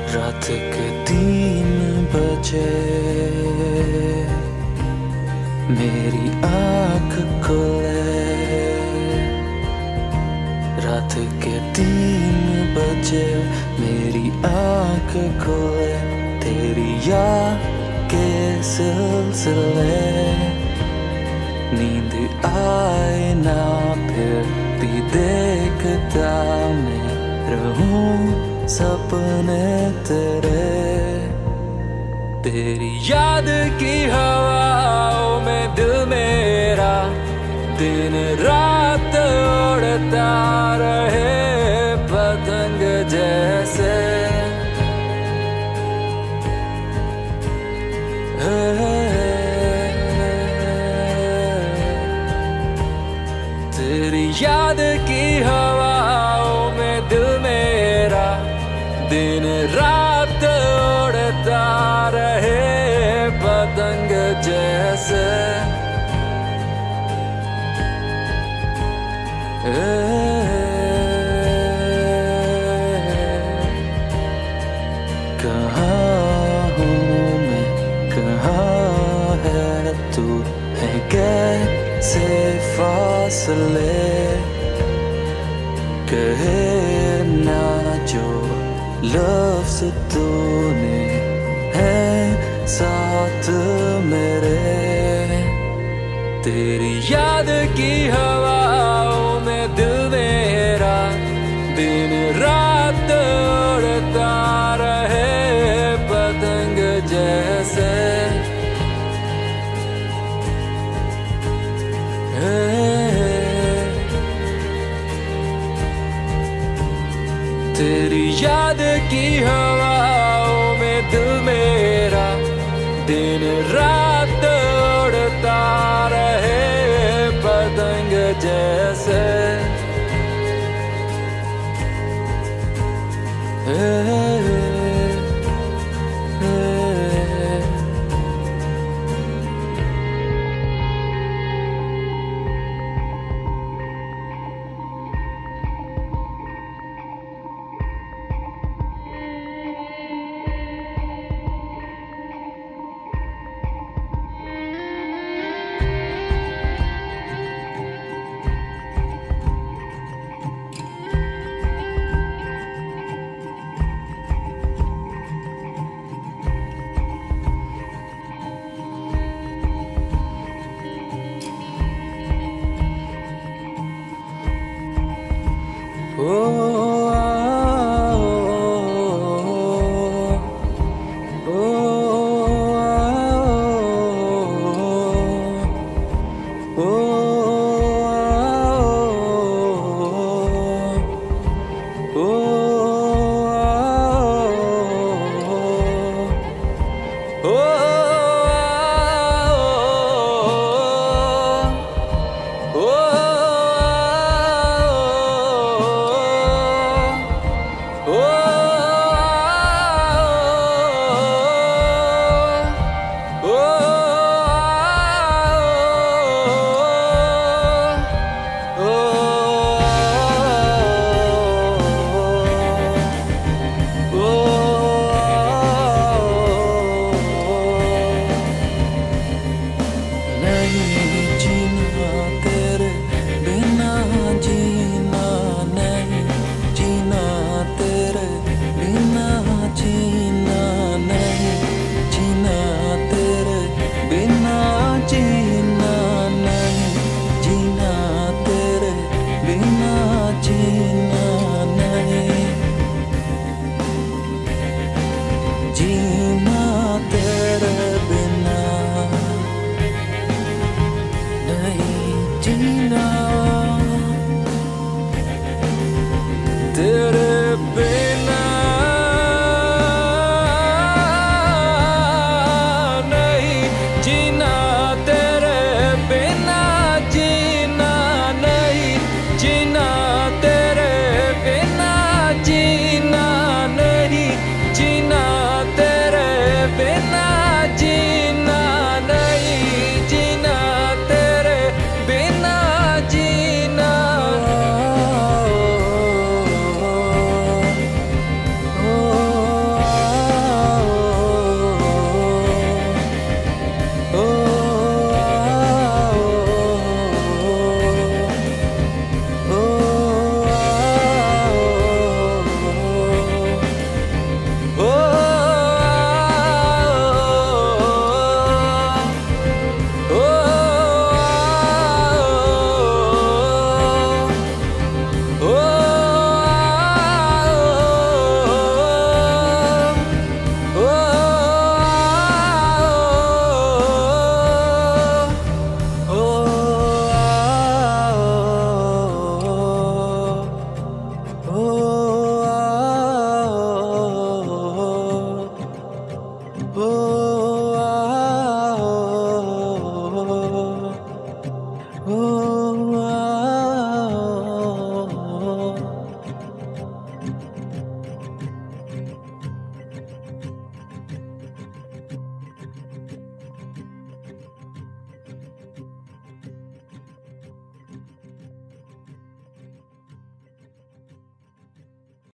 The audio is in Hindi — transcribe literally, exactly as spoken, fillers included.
रात के तीन बजे मेरी आँख खुले, रात के तीन बजे मेरी आँख खुले, तेरी याद के सिलसिले नींद आए ना फिर भी देखता मैं रहूं सपने तेरे। तेरी याद की हवाओं में दिल मेरा दिन रात उड़ता रहे पतंग जैसे। तेरी याद की हवाओं में दिल मेरा दिन रात उड़ता रहे पतंग जैसे। कहाँ हूँ मैं, कहाँ है तू, है कैसे फासले, कहे ना जो लफ्ज़ तूने है साथ मेरे। तेरी याद की हवाओं में दिल मेरा दिन रात उड़ता रहे पतंग जैसे। तेरी याद की हवाओं में दिल मेरा दिन रात उड़ता रहे पतंग जैसे। जीना